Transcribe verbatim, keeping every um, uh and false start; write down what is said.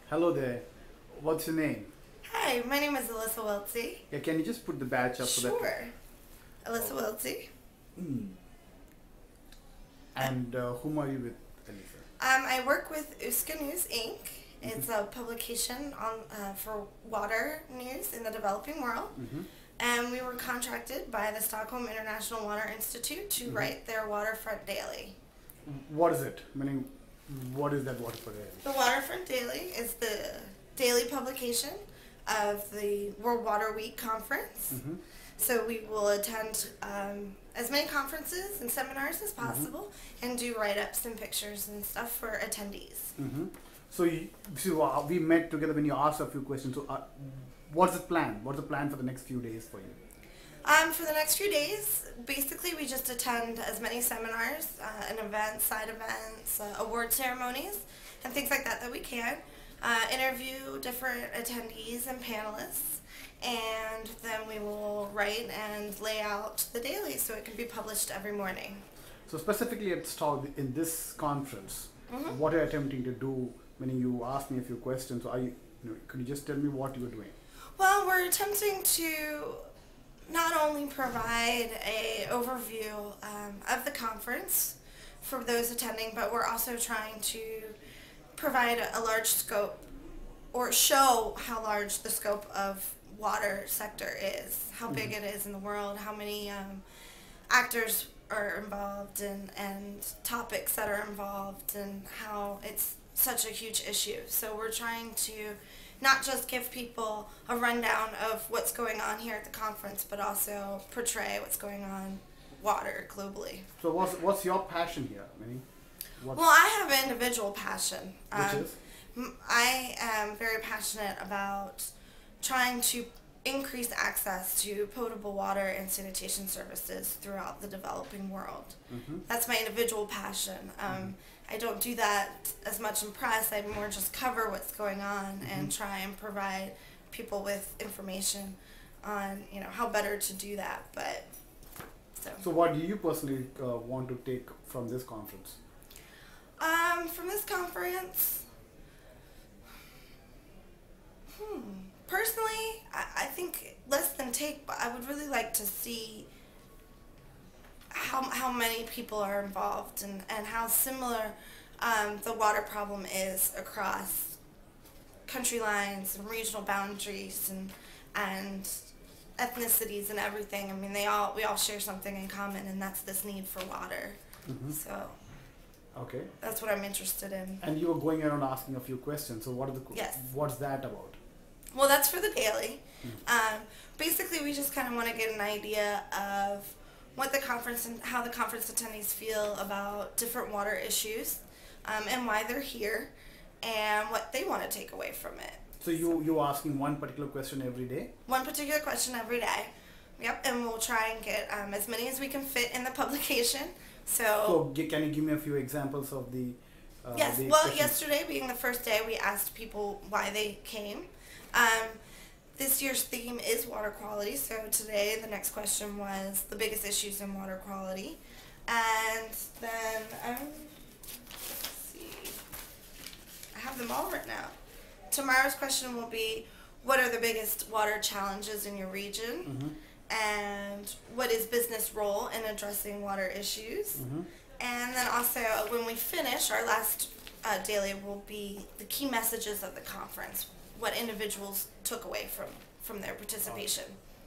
Hello there. What's your name? Hi, my name is Alyssa Wiltsey. Yeah, can you just put the badge up so that... Sure. Alyssa Wiltsey. Mm. And uh, whom are you with, Alyssa? Um, I work with Uska News Incorporated. It's a publication on uh, for water news in the developing world. Mm-hmm. And we were contracted by the Stockholm International Water Institute to Mm-hmm. write their Waterfront Daily. What is it? Meaning, what is that Waterfront Daily? The Waterfront Daily is the daily publication of the World Water Week conference. Mm-hmm. So we will attend um, as many conferences and seminars as possible, mm-hmm. and do write-ups and pictures and stuff for attendees. Mm-hmm. So, you, so uh, we met together when you asked a few questions. So uh, what's the plan? What's the plan for the next few days for you? Um, for the next few days, basically we just attend as many seminars uh, and events, side events, uh, award ceremonies, and things like that that we can. Uh, interview different attendees and panelists, and then we will write and lay out the daily so it can be published every morning. So specifically at Stock, in this conference, Mm-hmm. what are you attempting to do? Meaning you asked me a few questions. So are you, you know, could you just tell me what you were doing? Well, we're attempting to not only provide a overview um, of the conference for those attending, but we're also trying to provide a, a large scope, or show how large the scope of water sector is, how big Mm-hmm. it is in the world, how many um, actors are involved, and, and topics that are involved, and how it's such a huge issue. So we're trying to not just give people a rundown of what's going on here at the conference, but also portray what's going on water globally. So what's, what's your passion here? Meaning, what's, Well, I have an individual passion. which Um, is? m- I am very passionate about trying to increase access to potable water and sanitation services throughout the developing world. Mm-hmm. That's my individual passion. Um, I don't do that as much in press. I more just cover what's going on, Mm-hmm. and try and provide people with information on, you know, how better to do that. But so, So what do you personally uh, want to take from this conference? um, from this conference, hmm, personally, I, I think less than take, but I would really like to see how how many people are involved, and, and how similar um, the water problem is across country lines and regional boundaries, and and ethnicities and everything. I mean, they all we all share something in common, and that's this need for water. Mm-hmm. So Okay. that's what I'm interested in. And you were going around asking a few questions. So what are the qu- Yes. what's that about? Well, that's for the daily. Mm. Um, basically, we just kind of want to get an idea of what the conference and how the conference attendees feel about different water issues, um, and why they're here, and what they want to take away from it. So you you asking one particular question every day? One particular question every day. Yep, and we'll try and get um, as many as we can fit in the publication. So, So gi- can you give me a few examples of the? Uh, yes, the well, questions? yesterday being the first day, we asked people why they came. Um, this year's theme is water quality, so today the next question was the biggest issues in water quality. And then, um, let's see, I have them all written out. Tomorrow's question will be, what are the biggest water challenges in your region? Mm-hmm. And what is business role in addressing water issues? Mm-hmm. And then also, when we finish, our last uh, daily will be the key messages of the conference, what individuals took away from, from their participation.